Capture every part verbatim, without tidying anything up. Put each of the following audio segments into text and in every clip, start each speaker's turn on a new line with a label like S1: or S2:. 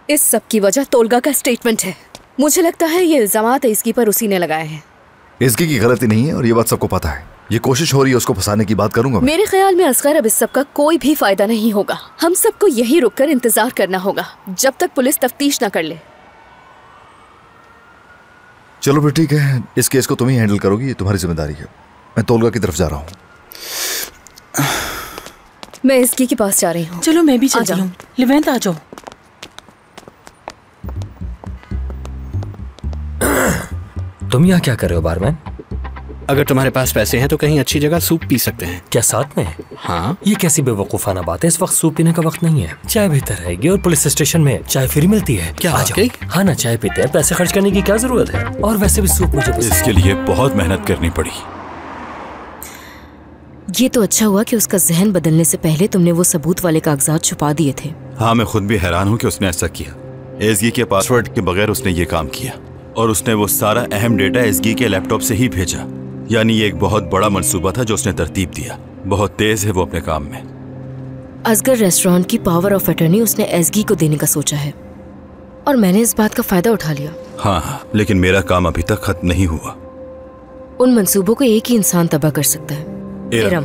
S1: इस सब की वजह तोलगा का स्टेटमेंट है। मुझे लगता है ये इल्जामात इसकी पर उसी ने लगाए हैं।
S2: इसकी की गलती नहीं है और ये बात सबको पता है। ये कोशिश हो रही है उसको फंसाने की। बात करूंगा मैं।
S1: मेरे ख्याल में असगर अब इस सब का कोई भी फायदा नहीं होगा। हम सबको यही रुककर इंतजार करना होगा जब तक पुलिस तफ्तीश न कर ले।
S2: चलो फिर ठीक है, इस केस को तुम ही हैंडल करोगी, ये तुम्हारी जिम्मेदारी है। मैं तोलगा की तरफ जा रहा हूँ।
S1: मैं इसकी के पास जा रही हूँ।
S3: चलो मैं भी चलती हूँ। लिवेंत आ जाओ।
S4: तुम यहाँ क्या कर रहे हो बारमैन?
S5: अगर तुम्हारे पास पैसे हैं तो कहीं अच्छी जगह सूप पी सकते हैं।
S4: क्या साथ में?
S5: हाँ।
S4: ये कैसी बेवकूफाना बात है, इस वक्त सूप पीने का वक्त नहीं है। चाय बेहतर रहेगी और पुलिस स्टेशन में चाय फ्री मिलती है।
S5: क्या
S4: आ जाओ। हाँ ना, चाय पीते हैं, पैसे खर्च करने की क्या जरूरत है। और वैसे भी सूप मुझे
S6: इसके लिए बहुत मेहनत करनी पड़ी।
S7: ये तो अच्छा हुआ कि उसका जहन बदलने से पहले तुमने वो सबूत वाले कागजात छुपा दिए थे।
S6: हाँ, मैं खुद भी हैरान हूँ कि उसने ऐसा किया। एसगी के पासवर्ड के बगैर उसने ये काम किया और उसने वो सारा अहम डेटा एसगी के लैपटॉप से ही भेजा। यानी ये एक बहुत बड़ा मंसूबा था जो उसने तरतीब दिया। बहुत तेज है वो अपने काम में।
S7: असगर रेस्टोरेंट की पावर ऑफ अटर्नी उसने एसगी को देने का सोचा है और मैंने इस बात का फायदा उठा लिया।
S6: हाँ हाँ, लेकिन मेरा काम अभी तक खत्म नहीं हुआ।
S7: उन मंसूबों को एक ही इंसान तबाह कर सकता है, इरम।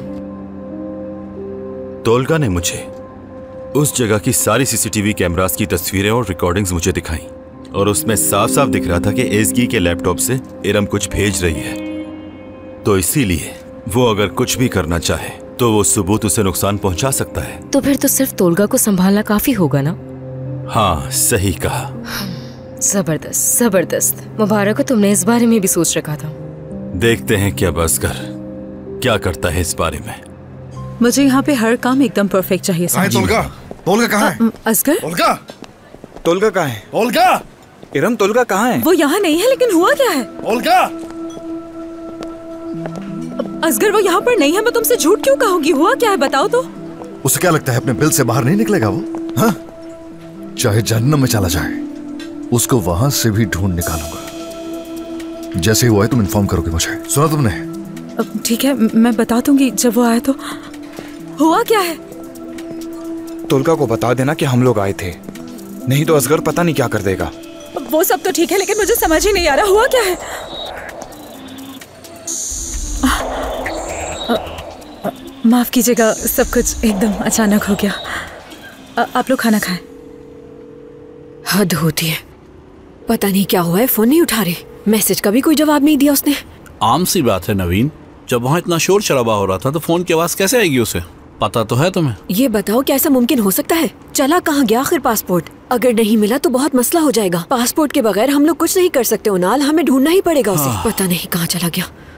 S6: तोलगा ने मुझे उस जगह की सारी सीसीटीवी कैमरास की तस्वीरें और रिकॉर्डिंग्स मुझे दिखाई और उसमें साफ साफ दिख रहा था कि एसगी के लैपटॉप से इरम कुछ भेज रही है। तो इसीलिए वो अगर कुछ भी करना चाहे तो वो सबूत उसे नुकसान पहुंचा सकता है।
S7: तो फिर तो सिर्फ तोलगा को संभालना काफी होगा ना?
S6: हाँ, सही कहा।
S7: जबरदस्त जबरदस्त। मुबारक हो, तुमने इस बारे में भी सोच रखा था।
S6: देखते हैं क्या असगर क्या करता है इस बारे में।
S3: मुझे यहाँ पे हर काम एकदम परफेक्ट चाहिए।
S2: तोलगा तोलगा कहाँ है?
S3: असगर
S2: तोलगा
S8: तोलगा कहाँ है?
S2: तोलगा
S8: इरम तोलगा कहाँ है?
S3: वो यहाँ नहीं है, लेकिन हुआ क्या है?
S2: तोलगा
S3: असगर वो यहाँ पर नहीं है। मैं तुमसे झूठ क्यों कहूँगी? हुआ क्या है बताओ तो।
S2: उसे क्या लगता है अपने बिल से बाहर नहीं निकलेगा वो? हाँ? चाहे जहन्नम में चला जाए, उसको वहां से भी ढूंढ निकालूंगा। जैसे ही हुआ है तुम इन्फॉर्म करोगे मुझे। सुना तुमने?
S3: ठीक है, मैं बता दूंगी जब वो आए तो। हुआ क्या है?
S8: तोलगा को बता देना कि हम लोग आए थे, नहीं तो असगर पता नहीं क्या कर देगा।
S3: वो सब तो ठीक है, लेकिन मुझे समझ ही नहीं आ रहा हुआ क्या है। माफ कीजिएगा, सब कुछ एकदम अचानक हो गया। आ, आप लोग खाना खाएं।
S1: हद होती है। पता नहीं क्या हुआ है, फोन नहीं उठा रही। मैसेज का भी कोई जवाब नहीं दिया उसने।
S5: आम सी बात है नवीन, जब वहाँ इतना शोर शराबा हो रहा था तो फोन की आवाज कैसे आएगी उसे? पता तो है तुम्हें।
S1: ये बताओ क्या ऐसा मुमकिन हो सकता है? चला कहाँ गया आखिर पासपोर्ट? अगर नहीं मिला तो बहुत मसला हो जाएगा। पासपोर्ट के बगैर हम लोग कुछ नहीं कर सकते उनाल, हमें ढूंढना ही पड़ेगा उसे। पता नहीं कहाँ चला गया।